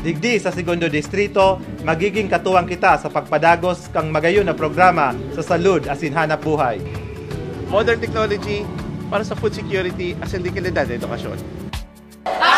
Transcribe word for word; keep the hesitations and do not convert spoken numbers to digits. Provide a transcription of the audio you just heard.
Digdi sa segundo distrito, magiging katuwang kita sa pagpadagos kang magayon na programa sa salud asin hanap buhay. Modern technology para sa food security asin di kalidad na edukasyon.